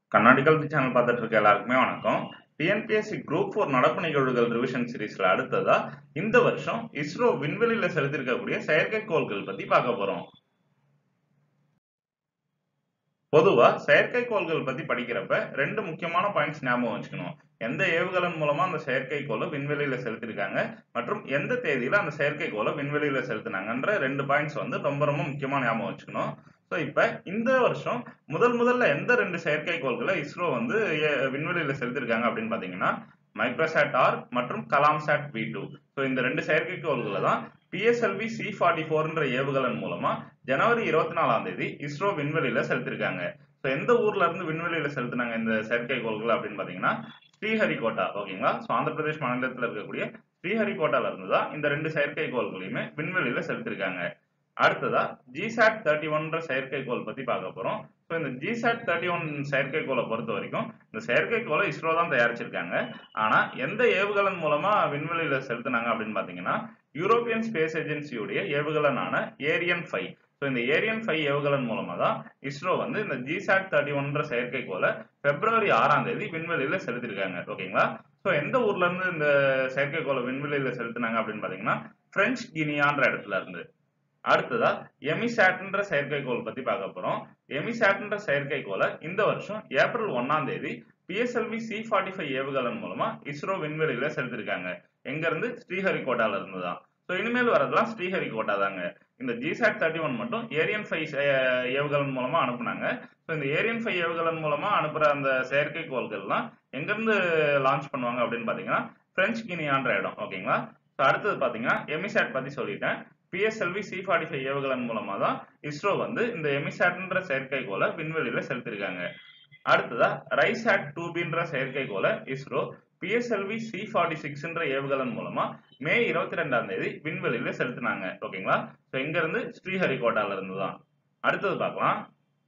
கண்ணாடி கல்வி சேனல் பார்த்துட்டு இருக்க எல்லாருக்குமே வணக்கம். டிஎன்பிஎஸ்சி குரூப் 4 நடப்பு நிகழ்வுகள் ரிவிஷன் சீரிஸ்ல அடுத்ததா இந்த வருஷம் இஸ்ரோ விண்வெளியில செலுத்திருக்கக்கூடிய செயற்கைக்கோள்கள் பத்தி பார்க்க போறோம். பொதுவா செயற்கைக்கோள்கள் பத்தி படிக்கிறப்ப ரெண்டு முக்கியமான பாயிண்ட்ஸ் ஞாபகம் வச்சுக்கணும். எந்த ஏவுகலன் மூலமா அந்த செயற்கைக்கோளை விண்வெளியில செலுத்திருக்காங்க மற்றும் எந்த தேதியில அந்த செயற்கைக்கோளை விண்வெளியில செலுத்தினாங்கன்ற ரெண்டு பாயிண்ட்ஸ் ரொம்ப ரொம்ப முக்கியமா ஞாபகம் வச்சுக்கணும். ஸோ இப்ப இந்த வருஷம் முதல்ல எந்த ரெண்டு செயற்கைக்கோள்களை இஸ்ரோ விண்வெளியில செலுத்திருக்காங்க அப்படின்னு பாத்தீங்கன்னா மைக்ரோசாட் ஆர் மற்றும் கலாம்சாட் V2. ஸோ இந்த ரெண்டு செயற்கைக்கோள்களை தான் PSLV C-44ன்ற ஏவுகலன் மூலமா ஜனவரி 24ஆம் தேதி இஸ்ரோ விண்வெளியில செலுத்திருக்காங்க. ஸோ எந்த ஊர்ல இருந்து விண்வெளியில செலுத்தினாங்க இந்த செயற்கைக்கோள்கள் அப்படின்னு பாத்தீங்கன்னா ஸ்ரீஹரிகோட்டா. ஓகேங்களா? ஸோ ஆந்திர பிரதேஷ் மாநிலத்தில் இருக்கக்கூடிய ஸ்ரீஹரிகோட்டால இருந்து தான் இந்த ரெண்டு செயற்கைக்கோள்களையுமே விண்வெளியில செலுத்திருக்காங்க. அடுத்ததா GSAT-31ன்ற செயற்கைக்கோள் பத்தி பார்க்க போறோம். ஸோ இந்த GSAT-31 செயற்கைக்கோளை பொறுத்த வரைக்கும் இந்த செயற்கைக்கோளை இஸ்ரோ தான் தயாரிச்சிருக்காங்க. ஆனா எந்த ஏவுகலன் மூலமா விண்வெளியில செலுத்தினாங்க அப்படின்னு பாத்தீங்கன்னா யூரோப்பியன் ஸ்பேஸ் ஏஜென்சியுடைய ஏவுகலனான ஏரியன் 5. ஸோ இந்த ஏரியன் 5 ஏவுகலன் மூலமா தான் இஸ்ரோ இந்த GSAT-31ன்ற செயற்கைக்கோளை பிப்ரவரி 6ஆம் தேதி விண்வெளியில செலுத்திருக்காங்க. ஓகேங்களா? ஸோ எந்த ஊர்ல இருந்து இந்த செயற்கைக்கோளை விண்வெளியில செலுத்தினாங்க அப்படின்னு பாத்தீங்கன்னா பிரெஞ்சு கினியான்ற இடத்துல இருந்து. அடுத்ததா எமிசாட்ன்ற செயற்கைக்கோள் பத்தி பார்க்க போறோம். எமிசாட்ன்ற செயற்கைக்கோளை இந்த வருஷம் ஏப்ரல் 1ஆம் தேதி PSLV C-45 ஏவுகலன் மூலமா இஸ்ரோ விண்வெளியில செலுத்திருக்காங்க. எங்க இருந்து? ஸ்ரீஹரிகோட்டால இருந்து தான். ஸோ இனிமேல் வரதெல்லாம் ஸ்ரீஹரிகோட்டா தாங்க. இந்த GSAT-31 மட்டும் ஏரியன் 5 ஏவுகலன் மூலமா அனுப்புனாங்க. ஸோ இந்த ஏரியன் 5 ஏவுகலன் மூலமா அனுப்புற அந்த செயற்கைக்கோள்கள்லாம் எங்க இருந்து லான்ச் பண்ணுவாங்க அப்படின்னு பாத்தீங்கன்னா பிரெஞ்சு கினியான்ற இடம். ஓகேங்களா? ஸோ அடுத்தது பாத்தீங்கன்னா எமிசாட் பத்தி சொல்லிட்டேன். PSLV C-45 ஏவுகலன் மூலமா தான் இஸ்ரோ இந்த எமிசாட்ன்ற செயற்கைக்கோளை விண்வெளியில செலுத்திருக்காங்க. அடுத்ததா ரைசாட்-2Bன்ற செயற்கைக்கோளை இஸ்ரோ PSLV C-46ன்ற ஏவுகலன் மூலமா மே 22ஆம் தேதி விண்வெளியில செலுத்தினாங்க. ஓகேங்களா? ஸோ எங்க இருந்து? ஸ்ரீஹரிகோட்டால இருந்து தான். அடுத்தது பார்க்கலாம்.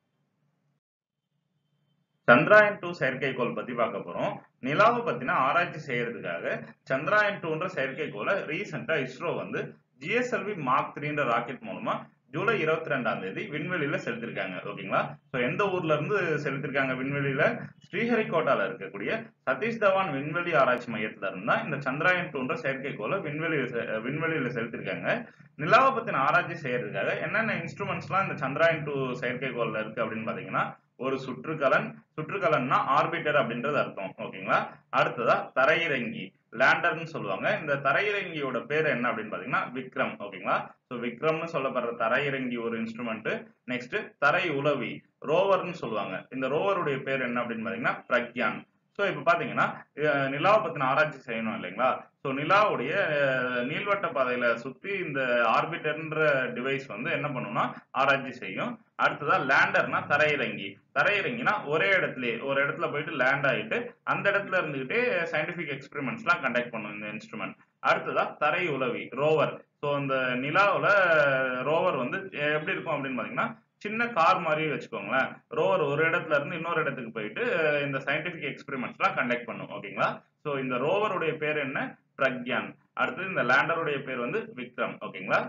சந்திராயன் 2 செயற்கைக்கோள் பத்தி பார்க்க போறோம். நிலாவை பத்தின ஆராய்ச்சி செய்யறதுக்காக சந்திராயன் 2ன்ற செயற்கைக்கோளை ரீசெண்டா இஸ்ரோ GSLV Mark 3ன்ற ராக்கெட் மூலமா ஜூலை 22ஆம் தேதி விண்வெளியில செலுத்திருக்காங்க. ஓகேங்களா? ஸோ எந்த ஊர்ல இருந்து செலுத்திருக்காங்க விண்வெளியில? ஸ்ரீஹரிகோட்டால இருக்கக்கூடிய சதீஷ் தவான் விண்வெளி ஆராய்ச்சி மையத்துல இருந்தா இந்த சந்திராயன் 2ன்ற செயற்கைக்கோளை விண்வெளியில செலுத்திருக்காங்க. நிலாவை பத்தின ஆராய்ச்சி செய்யறதுக்காக என்னென்ன இன்ஸ்ட்ருமெண்ட்ஸ்லாம் இந்த சந்திராயன் 2 செயற்கைக்கோள்ல இருக்கு அப்படின்னு பாத்தீங்கன்னா ஒரு சுற்றுகலன்னா ஆர்பிட்டர் அப்படின்றது அர்த்தம். ஓகேங்களா? அடுத்ததா தரையிறங்கி லேண்டர்னு சொல்லுவாங்க. இந்த தரையிறங்கியோட பேர் என்ன அப்படின்னு பாத்தீங்கன்னா விக்ரம். ஓகேங்களா? ஸோ விக்ரம்னு சொல்லப்படுற தரையிறங்கி ஒரு இன்ஸ்ட்ருமெண்ட். நெக்ஸ்ட் தரை உளவி ரோவர்னு சொல்லுவாங்க. இந்த ரோவருடைய பேர் என்ன அப்படின்னு பாத்தீங்கன்னா பிரக்யான். ஸோ இப்போ பாத்தீங்கன்னா நிலாவை பத்தின ஆராய்ச்சி செய்யணும் இல்லைங்களா? ஸோ நிலாவுடைய நீள்வட்ட பாதையில சுத்தி இந்த ஆர்பிட்டர்ன்ற டிவைஸ் என்ன பண்ணும்னா ஆராய்ச்சி செய்யும். அடுத்ததா லேண்டர்னா தரையிறங்கினா ஒரு இடத்துல போயிட்டு லேண்ட் ஆயிட்டு அந்த இடத்துல இருந்துகிட்டே சயின்டிபிக் எக்ஸ்பெரிமெண்ட்ஸ்லாம் கண்டக்ட் பண்ணும் இந்த இன்ஸ்ட்ருமெண்ட். அடுத்ததா தரை உளவி ரோவர். ஸோ இந்த நிலாவுல ரோவர் எப்படி இருக்கும் அப்படின்னு பாத்தீங்கன்னா சின்ன கார் மாதிரி வச்சுக்கோங்களேன். ரோவர் ஒரு இடத்துல இருந்து இன்னொரு இடத்துக்கு போயிட்டு இந்த சயின்டிபிக் எக்ஸ்பெரிமெண்ட்ஸ்லாம் கண்டக்ட் பண்ணும். ஓகேங்களா? ஸோ இந்த ரோவருடைய பேர் என்ன? பிரக்யான். அடுத்தது இந்த லேண்டருடைய பேர் விக்ரம். ஓகேங்களா?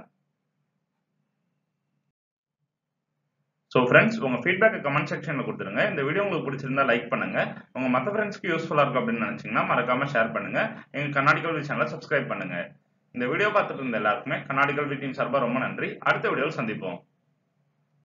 ஸோ ஃப்ரெண்ட்ஸ், உங்க ஃபீட்பேக் கமெண்ட் செக்ஷன்ல கொடுத்துருங்க. இந்த வீடியோ உங்களுக்கு பிடிச்சிருந்தா லைக் பண்ணுங்க. உங்க மற்ற ஃப்ரெண்ட்ஸ்க்கு யூஸ்ஃபுல்லா இருக்கும் அப்படின்னு நினைச்சீங்கன்னா மறக்காம ஷேர் பண்ணுங்க. எங்க கண்ணாடி கல்வி சேனலை சப்ஸ்கிரைப் பண்ணுங்க. இந்த வீடியோ பார்த்துட்டு இருந்த எல்லாருக்குமே கண்ணாடி கல்வி டீம் சார்பா ரொம்ப நன்றி. அடுத்த வீடியோவில் சந்திப்போம்.